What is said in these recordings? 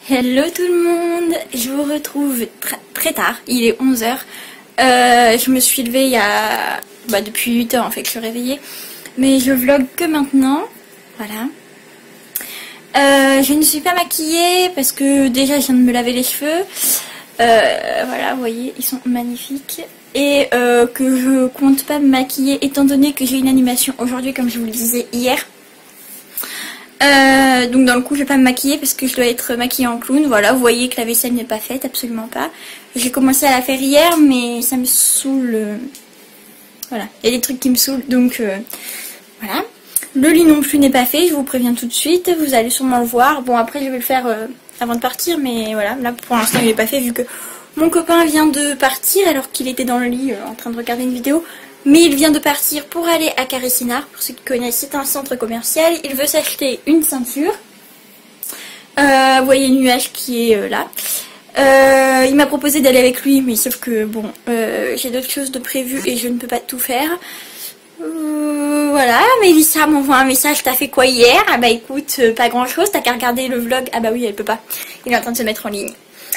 Hello tout le monde, je vous retrouve très tard, il est 11 h. Je me suis levée il y a... depuis 8 h en fait que je suis réveillée. Mais je vlog que maintenant, voilà. Je ne suis pas maquillée parce que déjà je viens de me laver les cheveux. Voilà, vous voyez, ils sont magnifiques. Et que je compte pas me maquiller étant donné que j'ai une animation aujourd'hui comme je vous le disais hier. Donc dans le coup je vais pas me maquiller parce que je dois être maquillée en clown. Voilà, vous voyez que la vaisselle n'est pas faite, absolument pas. J'ai commencé à la faire hier mais ça me saoule. Voilà, il y a des trucs qui me saoulent donc voilà. Le lit non plus n'est pas fait, je vous préviens tout de suite, vous allez sûrement le voir. Bon après je vais le faire avant de partir mais voilà, là pour l'instant il n'est pas fait vu que mon copain vient de partir alors qu'il était dans le lit en train de regarder une vidéo. Mais il vient de partir pour aller à Carré-Sénart. Pour ceux qui connaissent, c'est un centre commercial. Il veut s'acheter une ceinture. Vous voyez le nuage qui est là. Il m'a proposé d'aller avec lui, mais sauf que bon, j'ai d'autres choses de prévues et je ne peux pas tout faire. Voilà, Mélissa m'envoie un message. T'as fait quoi hier? Ah bah écoute, pas grand chose. T'as qu'à regarder le vlog. Ah bah oui, elle peut pas. Il est en train de se mettre en ligne.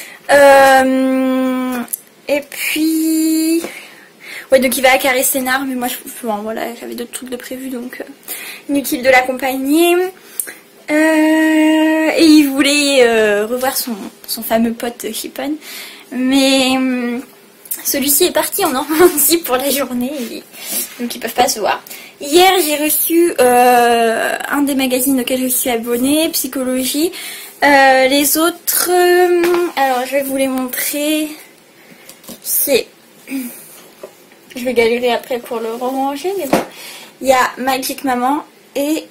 Et puis... ouais, donc il va à Carré-Sénart, mais moi bon, voilà, j'avais d'autres trucs de prévu, donc inutile de l'accompagner. Et il voulait revoir son fameux pote Chipon, mais celui-ci est parti en Normandie pour la journée, donc ils peuvent pas se voir. Hier j'ai reçu un des magazines auxquels je suis abonnée, Psychologie. Les autres, alors je vais vous les montrer, c'est... je vais galérer après pour le ranger, mais bon. Il y a Magic Maman et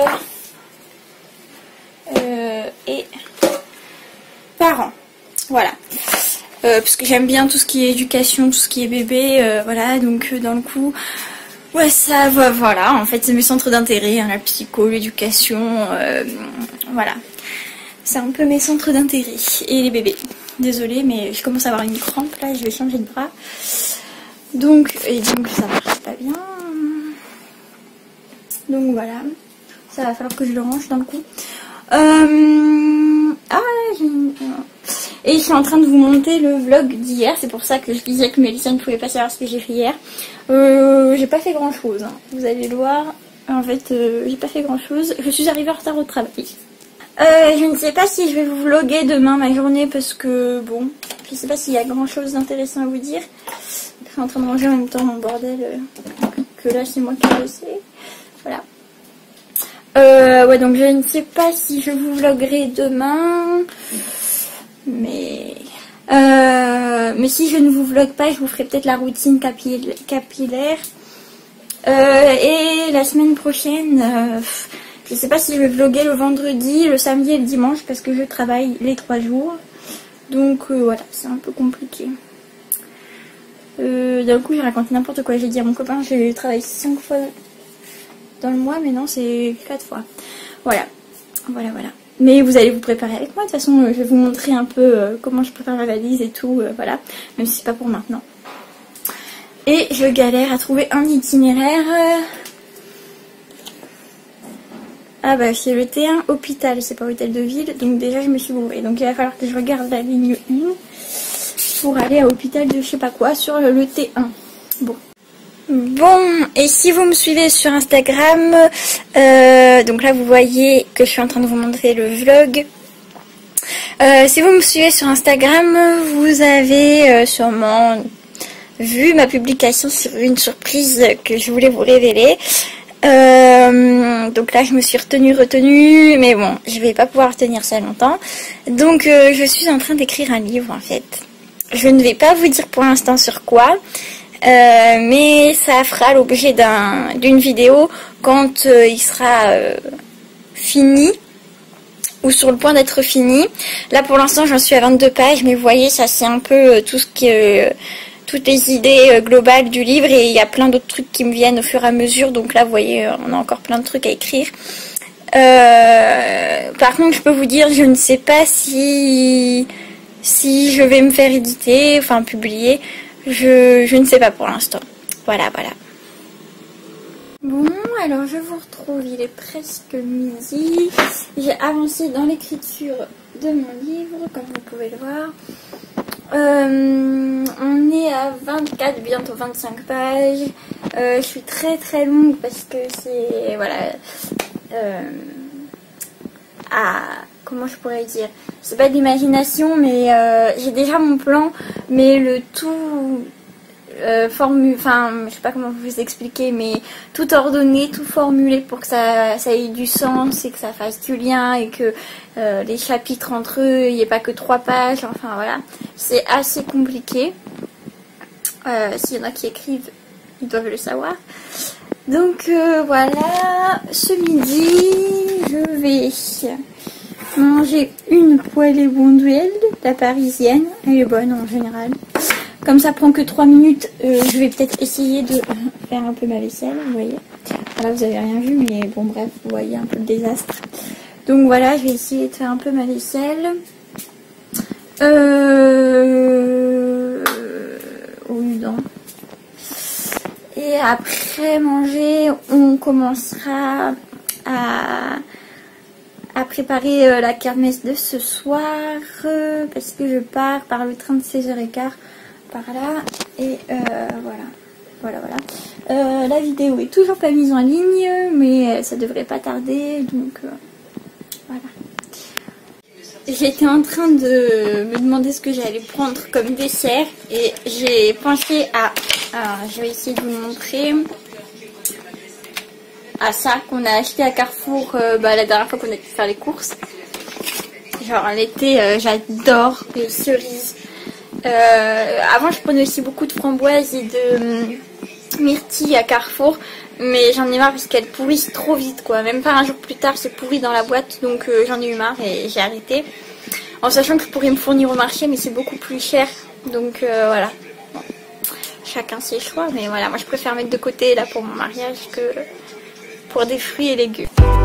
Parents. Voilà. Parce que j'aime bien tout ce qui est éducation, tout ce qui est bébé. Voilà, donc dans le coup... ouais, ça va, voilà. En fait, c'est mes centres d'intérêt, hein, la psycho, l'éducation. Voilà. C'est un peu mes centres d'intérêt. Et les bébés. Désolée, mais je commence à avoir une crampe, là. Je vais changer de bras. Donc ça marche pas bien. Donc voilà. Ça va falloir que je le range dans le coup. Et je suis en train de vous monter le vlog d'hier. C'est pour ça que je disais que Mélissa ne pouvait pas savoir ce que j'ai fait hier. J'ai pas fait grand chose, hein. Vous allez le voir. En fait, j'ai pas fait grand chose. Je suis arrivée en retard au travail. Je ne sais pas si je vais vous vlogger demain ma journée parce que bon, je sais pas s'il y a grand chose d'intéressant à vous dire. Je suis en train de ranger en même temps mon bordel, que là c'est moi qui le sais. Voilà. Ouais, donc je ne sais pas si je vous vloggerai demain. Mais si je ne vous vlog pas, je vous ferai peut-être la routine capillaire. Et la semaine prochaine, je ne sais pas si je vais vlogger le vendredi, le samedi et le dimanche parce que je travaille les 3 jours. Donc voilà, c'est un peu compliqué. D'un coup j'ai raconté n'importe quoi, j'ai dit à mon copain je travaille 5 fois dans le mois mais non c'est 4 fois. Voilà. Mais vous allez vous préparer avec moi, de toute façon je vais vous montrer un peu comment je prépare ma valise et tout, voilà, même si c'est pas pour maintenant. Et je galère à trouver un itinéraire. Ah bah c'est le T1 hôpital, c'est pas hôtel de ville, donc déjà je me suis bourrée. Donc il va falloir que je regarde la ligne 1 pour aller à l'hôpital de je sais pas quoi sur le T1. Bon, et si vous me suivez sur Instagram, donc là vous voyez que je suis en train de vous montrer le vlog. Si vous me suivez sur Instagram, vous avez sûrement vu ma publication sur une surprise que je voulais vous révéler. Donc là je me suis retenue, mais bon, je vais pas pouvoir tenir ça longtemps. Donc je suis en train d'écrire un livre en fait. Je ne vais pas vous dire pour l'instant sur quoi, mais ça fera l'objet d'une vidéo quand il sera fini ou sur le point d'être fini. Là pour l'instant j'en suis à 22 pages, mais vous voyez ça c'est un peu tout ce qui est... toutes les idées globales du livre et il y a plein d'autres trucs qui me viennent au fur et à mesure. Donc là vous voyez on a encore plein de trucs à écrire. Par contre je peux vous dire je ne sais pas si je vais me faire éditer, enfin publier. Je ne sais pas pour l'instant. Voilà. Bon, alors je vous retrouve, il est presque midi. J'ai avancé dans l'écriture de mon livre, comme vous pouvez le voir. On est à 24, bientôt 25 pages. Je suis très très longue parce que c'est... Voilà. Comment je pourrais dire, c'est pas de l'imagination, mais j'ai déjà mon plan, mais le tout enfin je sais pas comment vous expliquer, mais tout ordonné, tout formulé pour que ça ait du sens et que ça fasse du lien et que les chapitres entre eux, il n'y ait pas que 3 pages, enfin voilà, c'est assez compliqué. S'il y en a qui écrivent, ils doivent le savoir. Donc voilà, ce midi je vais manger une poêlée Bonduelle, la parisienne, elle est bonne en général. Comme ça prend que 3 minutes, je vais peut-être essayer de faire un peu ma vaisselle, vous voyez. Voilà, vous avez rien vu, mais bon bref, vous voyez un peu le désastre. Donc voilà, je vais essayer de faire un peu ma vaisselle. Non. Et après manger, on commencera à préparer la kermesse de ce soir, parce que je pars par le train de 16h15 par là, et voilà. La vidéo est toujours pas mise en ligne, mais ça devrait pas tarder, donc voilà. J'étais en train de me demander ce que j'allais prendre comme dessert, et j'ai pensé à... Alors, je vais essayer de vous montrer... à ça qu'on a acheté à Carrefour la dernière fois qu'on a pu faire les courses. Genre l'été, j'adore les cerises. Avant je prenais aussi beaucoup de framboises et de myrtilles à Carrefour, mais j'en ai marre parce qu'elles pourrissent trop vite quoi. Même pas un jour plus tard c'est pourri dans la boîte, donc j'en ai eu marre et j'ai arrêté. En sachant que je pourrais me fournir au marché, mais c'est beaucoup plus cher, donc voilà. Bon. Chacun ses choix, mais voilà, moi je préfère mettre de côté là pour mon mariage que pour des fruits et légumes.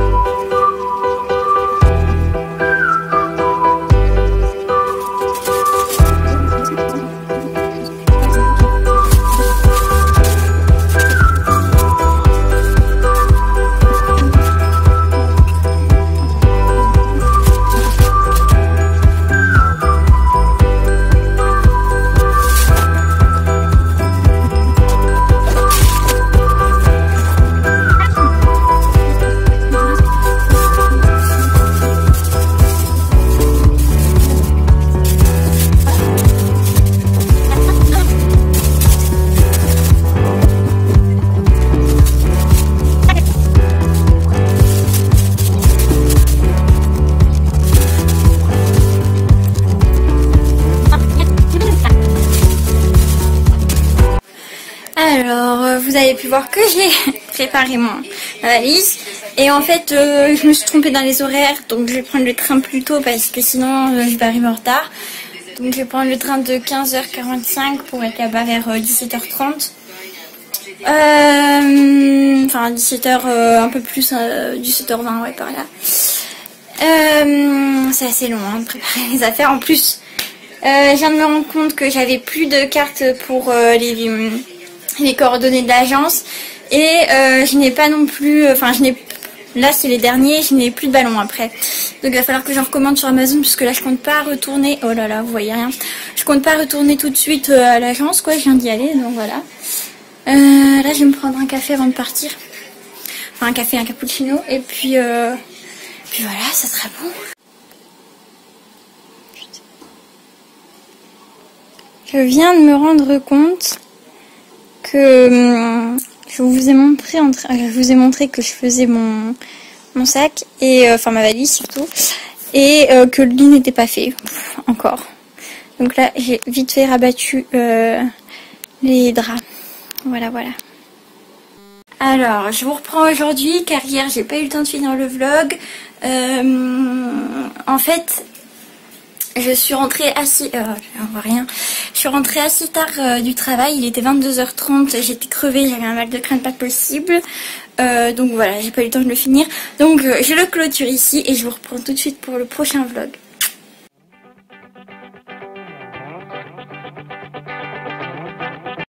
Alors, vous avez pu voir que j'ai préparé ma valise. Et en fait, je me suis trompée dans les horaires. Donc, je vais prendre le train plus tôt parce que sinon, je vais arriver en retard. Donc, je vais prendre le train de 15h45 pour être là-bas vers 17h30. Enfin, 17h, un peu plus, 17h20, ouais, par là. C'est assez long hein, de préparer les affaires. En plus, je viens de me rendre compte que j'avais plus de cartes pour les coordonnées de l'agence, et je n'ai pas non plus, enfin je n'ai, là c'est les derniers, je n'ai plus de ballon après, donc il va falloir que j'en recommande sur Amazon, puisque là je compte pas retourner, oh là là vous voyez rien, je compte pas retourner tout de suite à l'agence quoi, je viens d'y aller, donc voilà. Là je vais me prendre un café avant de partir, enfin un café, un cappuccino, et puis voilà, ça sera bon. Je viens de me rendre compte que je vous ai montré que je faisais mon sac, et enfin ma valise surtout, et que le lit n'était pas fait encore. Donc là j'ai vite fait rabattu les draps. Voilà. Alors je vous reprends aujourd'hui car hier j'ai pas eu le temps de finir le vlog. En fait je suis rentrée assez... on voit rien. Je suis rentrée assez tard du travail, il était 22h30, j'étais crevée, j'avais un mal de crâne pas possible. Donc voilà, j'ai pas eu le temps de le finir. Donc je le clôture ici et je vous reprends tout de suite pour le prochain vlog.